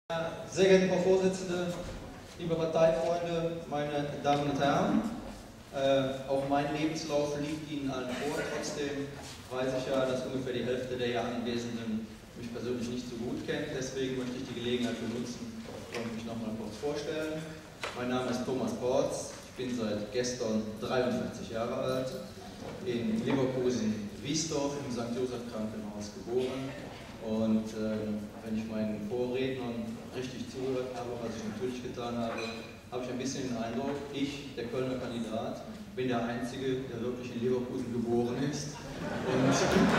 Sehr geehrte Frau Vorsitzende, liebe Parteifreunde, meine Damen und Herren, auch mein Lebenslauf liegt Ihnen allen vor. Trotzdem weiß ich ja, dass ungefähr die Hälfte der hier Anwesenden mich persönlich nicht so gut kennt. Deswegen möchte ich die Gelegenheit benutzen und mich nochmal kurz vorstellen. Mein Name ist Thomas Porz, ich bin seit gestern 43 Jahre alt, in Leverkusen-Wiesdorf im St. Joseph Krankenhaus geboren. Und wenn ich meinen Vorrednern richtig zugehört habe, was ich natürlich getan habe, habe ich ein bisschen den Eindruck, ich, der Kölner Kandidat, bin der Einzige, der wirklich in Leverkusen geboren ist. Und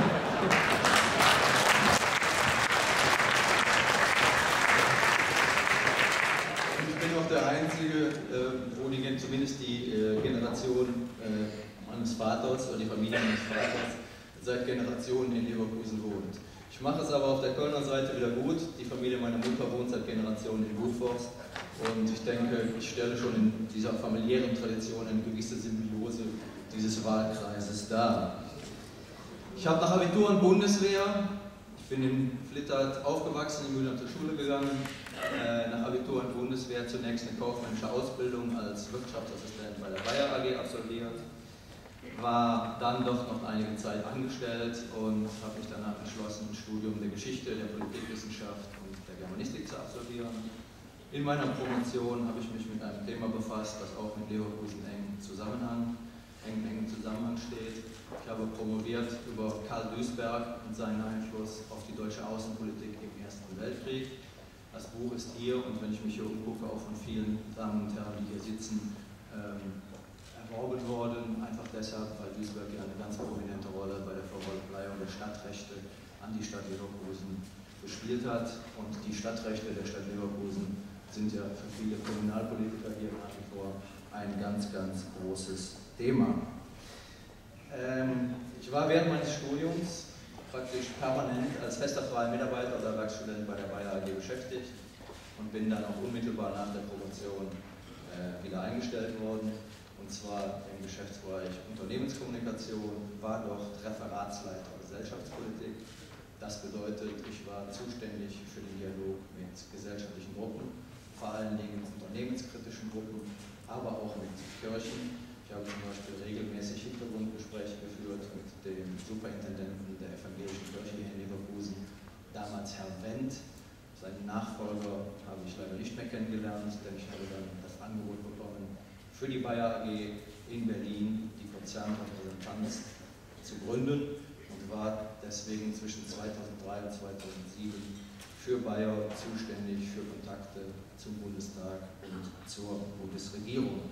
ich bin auch der Einzige, wo zumindest die Generation meines Vaters oder die Familie meines Vaters seit Generationen in Leverkusen wohnt. Ich mache es aber auf der Kölner Seite wieder gut. Die Familie meiner Mutter wohnt seit Generationen in Buchforst und ich denke, ich stelle schon in dieser familiären Tradition eine gewisse Symbiose dieses Wahlkreises dar. Ich habe nach Abitur und Bundeswehr, ich bin in Flittert aufgewachsen, in Mühlern zur Schule gegangen, nach Abitur und Bundeswehr zunächst eine kaufmännische Ausbildung als Wirtschaftsassistent bei der Bayer AG absolviert. War dann doch noch einige Zeit angestellt und habe mich danach entschlossen, ein Studium der Geschichte, der Politikwissenschaft und der Germanistik zu absolvieren. In meiner Promotion habe ich mich mit einem Thema befasst, das auch mit Leverkusen engen Zusammenhang steht. Ich habe promoviert über Karl Duisberg und seinen Einfluss auf die deutsche Außenpolitik im Ersten Weltkrieg. Das Buch ist hier und wenn ich mich hier umgucke, auch von vielen Damen und Herren, die hier sitzen, erworben worden, einfach deshalb, weil Duisberg ja eine ganz prominente Rolle bei der Verleihung der Stadtrechte an die Stadt Leverkusen gespielt hat. Und die Stadtrechte der Stadt Leverkusen sind ja für viele Kommunalpolitiker hier nach wie vor ein ganz, ganz großes Thema. Ich war während meines Studiums praktisch permanent als fester freier Mitarbeiter oder Werkstudent bei der Bayer AG beschäftigt und bin dann auch unmittelbar nach der Promotion wieder eingestellt worden. Und zwar im Geschäftsbereich Unternehmenskommunikation, war dort Referatsleiter Gesellschaftspolitik. Das bedeutet, ich war zuständig für den Dialog mit gesellschaftlichen Gruppen, vor allen Dingen unternehmenskritischen Gruppen, aber auch mit Kirchen. Ich habe zum Beispiel regelmäßig Hintergrundgespräche geführt mit dem Superintendenten der Evangelischen Kirche hier in Leverkusen, damals Herr Wendt. Seinen Nachfolger habe ich leider nicht mehr kennengelernt, denn ich habe dann das Angebot bekommen, für die Bayer AG in Berlin die Konzernrepräsentanz zu gründen und war deswegen zwischen 2003 und 2007 für Bayer zuständig für Kontakte zum Bundestag und zur Bundesregierung.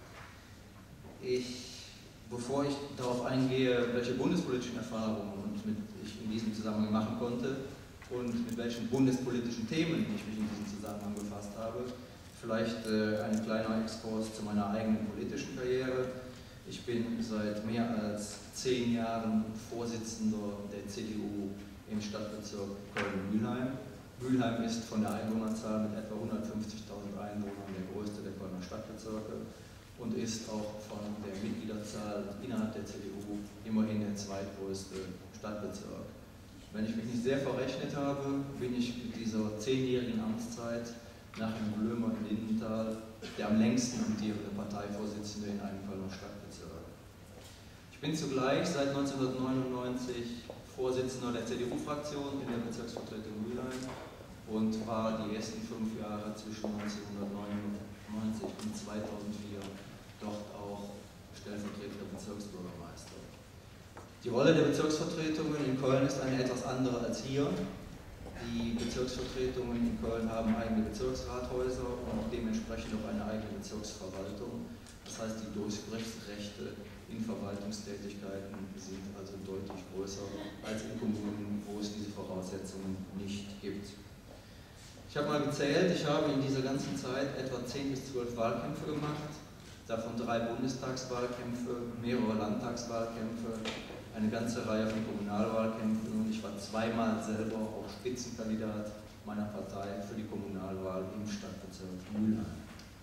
Bevor ich darauf eingehe, welche bundespolitischen Erfahrungen ich in diesem Zusammenhang machen konnte und mit welchen bundespolitischen Themen ich mich in diesem Zusammenhang befasst habe, vielleicht ein kleiner Exkurs zu meiner eigenen politischen Karriere. Ich bin seit mehr als 10 Jahren Vorsitzender der CDU im Stadtbezirk Köln-Mülheim. Mülheim ist von der Einwohnerzahl mit etwa 150.000 Einwohnern der größte der Kölner Stadtbezirke und ist auch von der Mitgliederzahl innerhalb der CDU immerhin der zweitgrößte Stadtbezirk. Wenn ich mich nicht sehr verrechnet habe, bin ich mit dieser 10-jährigen Amtszeit nach dem Blömer in Lindenthal der am längsten amtierende Parteivorsitzende in einem Kölner Stadtbezirk. Ich bin zugleich seit 1999 Vorsitzender der CDU-Fraktion in der Bezirksvertretung Mülheim und war die ersten 5 Jahre zwischen 1999 und 2004 dort auch stellvertretender Bezirksbürgermeister. Die Rolle der Bezirksvertretungen in Köln ist eine etwas andere als hier. Die Bezirksvertretungen in Köln haben eigene Bezirksrathäuser und dementsprechend auch eine eigene Bezirksverwaltung. Das heißt, die Durchgriffsrechte in Verwaltungstätigkeiten sind also deutlich größer als in Kommunen, wo es diese Voraussetzungen nicht gibt. Ich habe mal gezählt, ich habe in dieser ganzen Zeit etwa 10 bis 12 Wahlkämpfe gemacht, davon 3 Bundestagswahlkämpfe, mehrere Landtagswahlkämpfe, eine ganze Reihe von Kommunalwahlkämpfen und ich war zweimal selber auch Spitzenkandidat meiner Partei für die Kommunalwahl im Stadtbezirk Mülheim.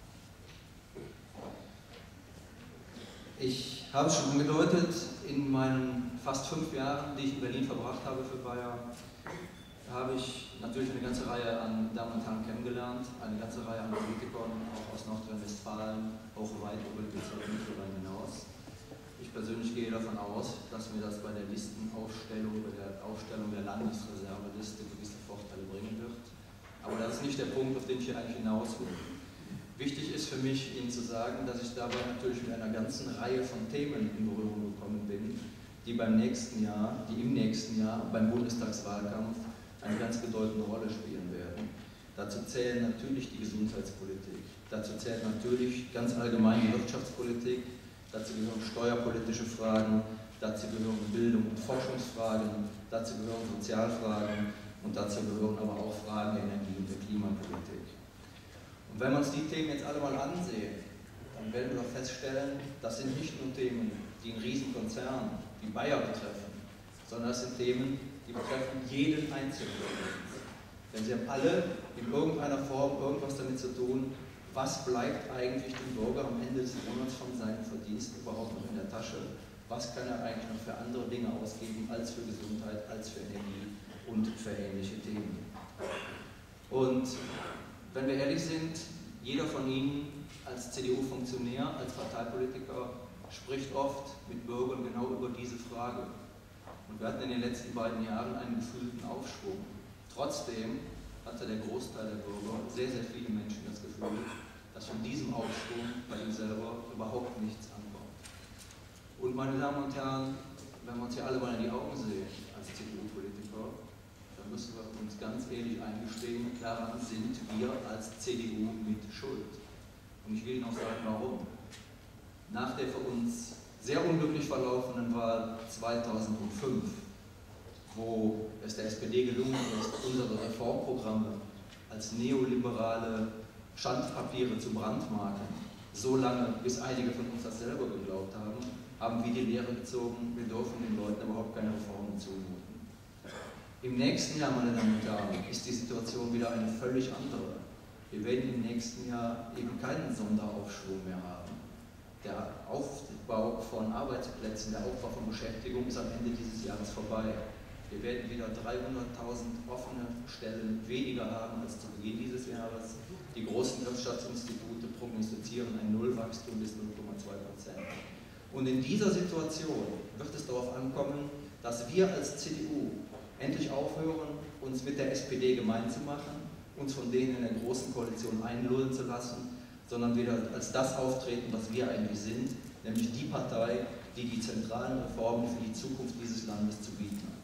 Ich habe es schon angedeutet, in meinen fast 5 Jahren, die ich in Berlin verbracht habe für Bayer, habe ich natürlich eine ganze Reihe an Damen und Herren kennengelernt, eine ganze Reihe an Politikern, auch aus Nordrhein-Westfalen, auch weit über die Bezirke Mittelrhein hinaus. Ich persönlich gehe davon aus, dass mir das bei der Listenaufstellung, bei der Aufstellung der Landesreserveliste gewisse Vorteile bringen wird. Aber das ist nicht der Punkt, auf den ich hier eigentlich hinaus will. Wichtig ist für mich, Ihnen zu sagen, dass ich dabei natürlich mit einer ganzen Reihe von Themen in Berührung gekommen bin, die im nächsten Jahr beim Bundestagswahlkampf eine ganz bedeutende Rolle spielen werden. Dazu zählen natürlich die Gesundheitspolitik, dazu zählt natürlich ganz allgemein die Wirtschaftspolitik, dazu gehören steuerpolitische Fragen, dazu gehören Bildung- und Forschungsfragen, dazu gehören Sozialfragen und dazu gehören aber auch Fragen der Energie- und der Klimapolitik. Und wenn wir uns die Themen jetzt alle mal ansehen, dann werden wir doch feststellen, das sind nicht nur Themen, die einen Riesenkonzern wie Bayer betreffen, sondern das sind Themen, die betreffen jeden Einzelnen. Denn sie haben alle in irgendeiner Form irgendwas damit zu tun, was bleibt eigentlich dem Bürger am Ende des Monats von seinem Verdienst überhaupt noch in der Tasche, was kann er eigentlich noch für andere Dinge ausgeben als für Gesundheit, als für Energie und für ähnliche Themen. Und wenn wir ehrlich sind, jeder von Ihnen als CDU-Funktionär, als Parteipolitiker spricht oft mit Bürgern genau über diese Frage. Und wir hatten in den letzten beiden Jahren einen gefühlten Aufschwung. Trotzdem hatte der Großteil der Bürger, sehr, sehr viele Menschen, das Gefühl, dass von diesem Aufschwung bei ihnen selber überhaupt nichts ankommt. Und meine Damen und Herren, wenn wir uns hier alle mal in die Augen sehen als CDU-Politiker, dann müssen wir uns ganz ehrlich eingestehen, daran sind wir als CDU mit schuld. Und ich will Ihnen auch sagen, warum. Nach der für uns sehr unglücklich verlaufenden Wahl 2005, wo es der SPD gelungen ist, unsere Reformprogramme als neoliberale Schandpapiere zu brandmarken, so lange, bis einige von uns das selber geglaubt haben, haben wir die Lehre gezogen, wir dürfen den Leuten überhaupt keine Reformen zumuten. Im nächsten Jahr, meine Damen und Herren, ist die Situation wieder eine völlig andere. Wir werden im nächsten Jahr eben keinen Sonderaufschwung mehr haben. Der Aufbau von Arbeitsplätzen, der Aufbau von Beschäftigung ist am Ende dieses Jahres vorbei. Wir werden wieder 300.000 offene Stellen weniger haben als zu Beginn dieses Jahres. Die großen Wirtschaftsinstitute prognostizieren ein Nullwachstum bis 0,2%. Und in dieser Situation wird es darauf ankommen, dass wir als CDU endlich aufhören, uns mit der SPD gemein zu machen, uns von denen in der Großen Koalition einlullen zu lassen, sondern wieder als das auftreten, was wir eigentlich sind, nämlich die Partei, die die zentralen Reformen für die Zukunft dieses Landes zu bieten hat.